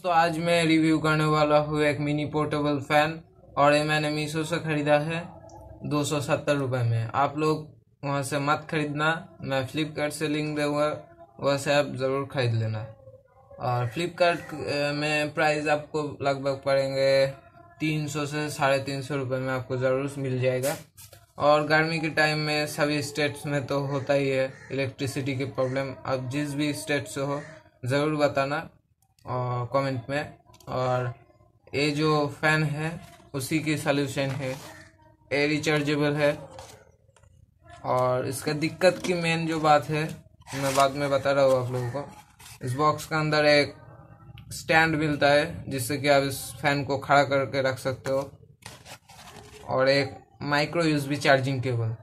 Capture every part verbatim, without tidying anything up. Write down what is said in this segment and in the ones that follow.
दोस्तों, आज मैं रिव्यू करने वाला हूँ एक मिनी पोर्टेबल फैन और ये मैंने मीशो से खरीदा है दो सौ सत्तर रुपये में। आप लोग वहाँ से मत खरीदना, मैं फ्लिपकार्ट से लिंक दूंगा, वहाँ से आप ज़रूर खरीद लेना। और फ्लिपकार्ट में प्राइस आपको लगभग पड़ेंगे तीन सौ से साढ़े तीन सौ रुपये में आपको ज़रूर मिल जाएगा। और गर्मी के टाइम में सभी स्टेट्स में तो होता ही है इलेक्ट्रिसिटी की प्रॉब्लम। अब जिस भी स्टेट से हो ज़रूर बताना और कमेंट में। और ये जो फैन है उसी की सलूशन है, ये रिचार्जेबल है। और इसका दिक्कत की मेन जो बात है मैं बाद में बता रहा हूँ आप लोगों को। इस बॉक्स का अंदर एक स्टैंड मिलता है जिससे कि आप इस फैन को खड़ा करके रख सकते हो, और एक माइक्रो यूएसबी चार्जिंग केबल।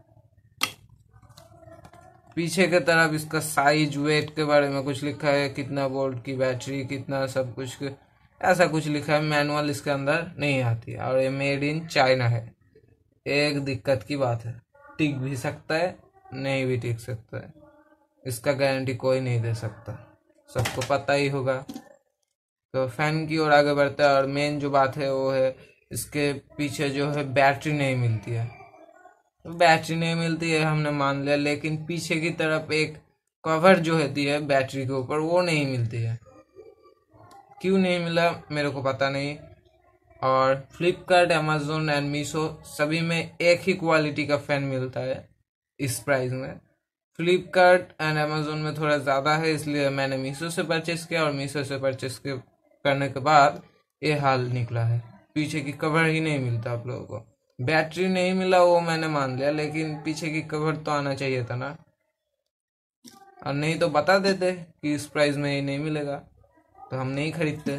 पीछे के तरफ इसका साइज, वेट के बारे में कुछ लिखा है, कितना वोल्ट की बैटरी, कितना सब कुछ ऐसा कुछ लिखा है। मैनुअल इसके अंदर नहीं आती और ये मेड इन चाइना है। एक दिक्कत की बात है, टिक भी सकता है नहीं भी टिक सकता है, इसका गारंटी कोई नहीं दे सकता, सबको पता ही होगा। तो फैन की ओर आगे बढ़ता है और मेन जो बात है वो है इसके पीछे जो है बैटरी नहीं मिलती है। तो बैटरी नहीं मिलती है हमने मान लिया, लेकिन पीछे की तरफ एक कवर जो होती है बैटरी के ऊपर वो नहीं मिलती है। क्यों नहीं मिला मेरे को पता नहीं। और फ्लिपकार्ट, अमेजोन एंड मीशो सभी में एक ही क्वालिटी का फैन मिलता है इस प्राइस में। फ्लिपकार्ट एंड अमेजोन में थोड़ा ज़्यादा है, इसलिए मैंने मीशो से परचेस किया और मीशो से परचेस करने के बाद ये हाल निकला है। पीछे की कवर ही नहीं मिलता आप लोगों को। बैटरी नहीं मिला वो मैंने मान लिया, लेकिन पीछे की कवर तो आना चाहिए था ना, और नहीं तो बता देते कि इस प्राइस में ये नहीं मिलेगा तो हम नहीं खरीदते।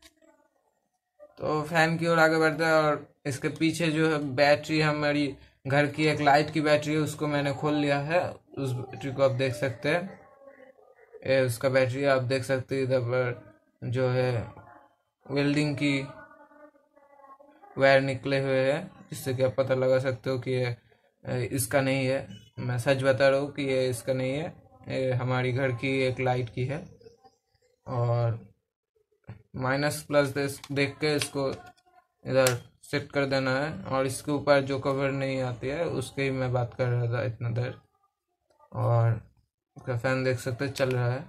तो फैन की ओर आगे बढ़ते हैं और इसके पीछे जो है बैटरी, हमारी घर की एक लाइट की बैटरी है, उसको मैंने खोल लिया है। उस बैटरी को आप देख सकते हैं, ये उसका बैटरी आप देख सकते हैं। इधर पर जो है वेल्डिंग की वायर निकले हुए हैं, जिससे कि आप पता लगा सकते हो कि ये इसका नहीं है। मैं सच बता रहा हूँ कि ये इसका नहीं है, ये हमारी घर की एक लाइट की है। और माइनस प्लस देख के इसको इधर सेट कर देना है। और इसके ऊपर जो कवर नहीं आती है उसके ही मैं बात कर रहा था इतना देर। और इसका फैन देख सकते चल रहा है।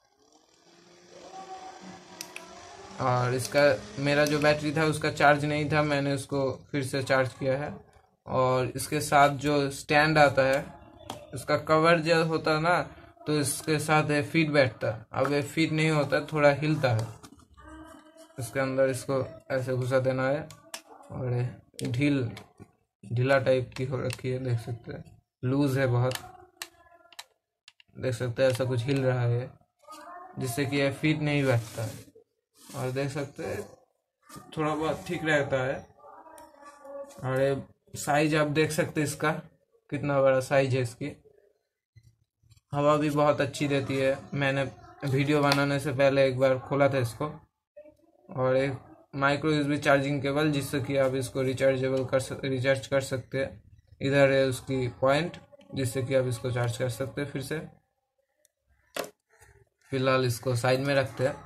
और इसका मेरा जो बैटरी था उसका चार्ज नहीं था, मैंने उसको फिर से चार्ज किया है। और इसके साथ जो स्टैंड आता है, इसका कवर जो होता है ना, तो इसके साथ है फीट बैठता है। अब ये फीट नहीं होता, थोड़ा हिलता है। इसके अंदर इसको ऐसे घुसा देना है और ढील ढीला टाइप की हो रखी है, देख सकते हैं। लूज है बहुत, देख सकते हैं ऐसा कुछ हिल रहा है जिससे कि यह फीट नहीं बैठता है। और देख सकते हैं थोड़ा बहुत ठीक रहता है। और ये साइज आप देख सकते हैं इसका कितना बड़ा साइज है। इसकी हवा भी बहुत अच्छी देती है। मैंने वीडियो बनाने से पहले एक बार खोला था इसको। और एक माइक्रो यूएसबी चार्जिंग केबल, जिससे कि आप इसको रिचार्जेबल कर सक रिचार्ज कर सकते हैं। इधर है उसकी पॉइंट, जिससे कि आप इसको चार्ज कर सकते हैं फिर से। फिलहाल इसको साइड में रखते हैं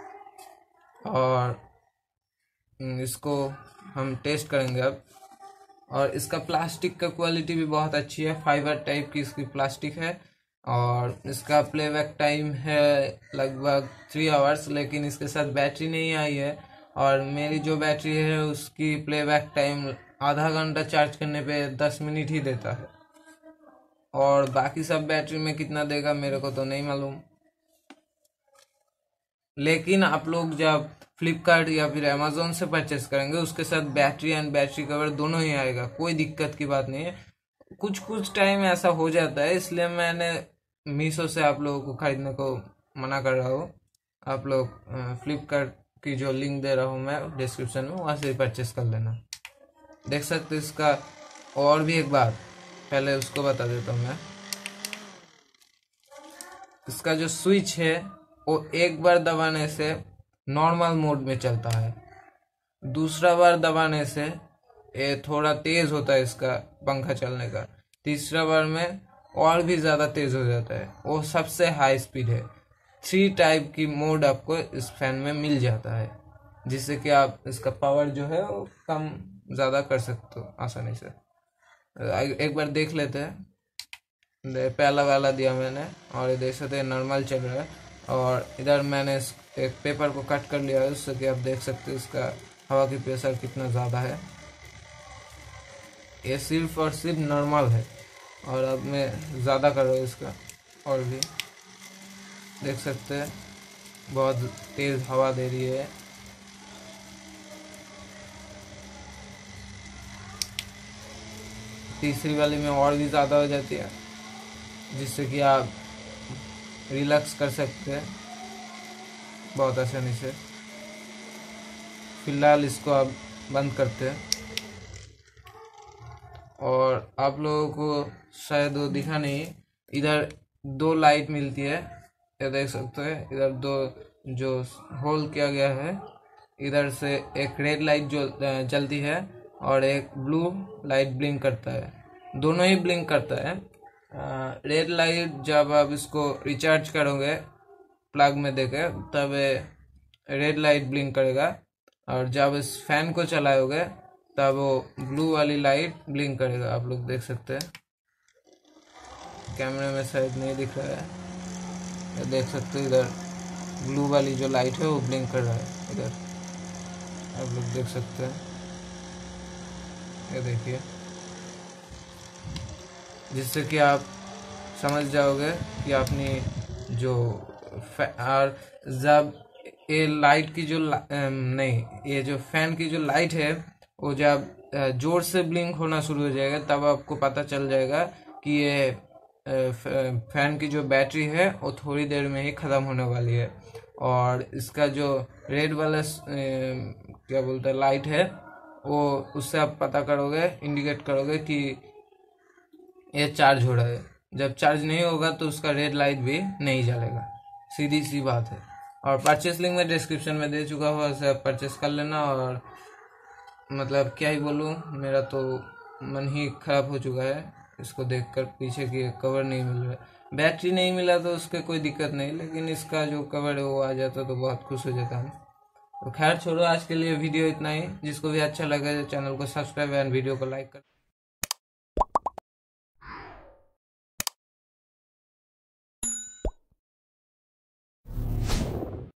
और इसको हम टेस्ट करेंगे अब। और इसका प्लास्टिक का क्वालिटी भी बहुत अच्छी है, फाइबर टाइप की इसकी प्लास्टिक है। और इसका प्लेबैक टाइम है लगभग थ्री आवर्स, लेकिन इसके साथ बैटरी नहीं आई है। और मेरी जो बैटरी है उसकी प्लेबैक टाइम आधा घंटा चार्ज करने पे दस मिनट ही देता है। और बाकी सब बैटरी में कितना देगा मेरे को तो नहीं मालूम। लेकिन आप लोग जब फ्लिपकार्ट या फिर अमेजोन से परचेस करेंगे उसके साथ बैटरी एंड बैटरी कवर दोनों ही आएगा, कोई दिक्कत की बात नहीं है। कुछ कुछ टाइम ऐसा हो जाता है, इसलिए मैंने मीशो से आप लोगों को खरीदने को मना कर रहा हूँ। आप लोग फ्लिपकार्ट की जो लिंक दे रहा हूँ मैं डिस्क्रिप्शन में, वहाँ से परचेस कर लेना। देख सकते इसका। और भी एक बात पहले उसको बता देता हूँ मैं, इसका जो स्विच है वो एक बार दबाने से नॉर्मल मोड में चलता है, दूसरा बार दबाने से ये थोड़ा तेज होता है इसका पंखा चलने का, तीसरा बार में और भी ज़्यादा तेज हो जाता है। वो सबसे हाई स्पीड है। थ्री टाइप की मोड आपको इस फैन में मिल जाता है, जिससे कि आप इसका पावर जो है वो कम ज़्यादा कर सकते हो आसानी से। एक बार देख लेते हैं। पहला वाला दिया मैंने और ये देख सकते हैं नॉर्मल चल रहा है, और इधर मैंने एक पेपर को कट कर लिया है, उससे कि आप देख सकते हैं इसका हवा की प्रेशर कितना ज़्यादा है। ये सिर्फ और सिर्फ नॉर्मल है, और अब मैं ज़्यादा कर रहा हूँ इसका, और भी देख सकते हैं बहुत तेज़ हवा दे रही है। तीसरी वाली में और भी ज़्यादा हो जाती है, जिससे कि आप रिलैक्स कर सकते हैं बहुत आसानी से। फिलहाल इसको आप बंद करते हैं, और आप लोगों को शायद वो दिखा नहीं, इधर दो लाइट मिलती है, ये देख सकते हैं। इधर दो जो होल किया गया है, इधर से एक रेड लाइट जो जलती है और एक ब्लू लाइट ब्लिंक करता है, दोनों ही ब्लिंक करता है। रेड लाइट जब आप इसको रिचार्ज करोगे प्लग में देके, तब रेड लाइट ब्लिंक करेगा, और जब इस फैन को चलाओगे तब वो ब्लू वाली लाइट ब्लिंक करेगा। आप लोग देख सकते हैं, कैमरे में शायद नहीं दिख रहा है, ये देख सकते हो इधर ब्लू वाली जो लाइट है वो ब्लिंक कर रहा है, इधर आप लोग देख सकते हैं, ये देखिए, जिससे कि आप समझ जाओगे कि अपनी जो और जब ये लाइट की जो नहीं ये जो फैन की जो लाइट है वो जब जोर से ब्लिंक होना शुरू हो जाएगा, तब आपको पता चल जाएगा कि ये फैन की जो बैटरी है वो थोड़ी देर में ही ख़त्म होने वाली है। और इसका जो रेड वाला क्या बोलते हैं लाइट है, वो उससे आप पता करोगे, इंडिकेट करोगे कि ये चार्ज हो रहा है। जब चार्ज नहीं होगा तो उसका रेड लाइट भी नहीं जलेगा, सीधी सी बात है। और परचेस लिंक में डिस्क्रिप्शन में दे चुका हुआ, उसे आप परचेस कर लेना। और मतलब क्या ही बोलूँ, मेरा तो मन ही खराब हो चुका है इसको देखकर, पीछे की कवर नहीं मिल रहा है। बैटरी नहीं मिला तो उसके कोई दिक्कत नहीं, लेकिन इसका जो कवर है वो आ जाता तो बहुत खुश हो जाता हूँ। तो खैर छोड़ो, आज के लिए वीडियो इतना ही। जिसको भी अच्छा लगे चैनल को सब्सक्राइब एंड वीडियो को लाइक कर।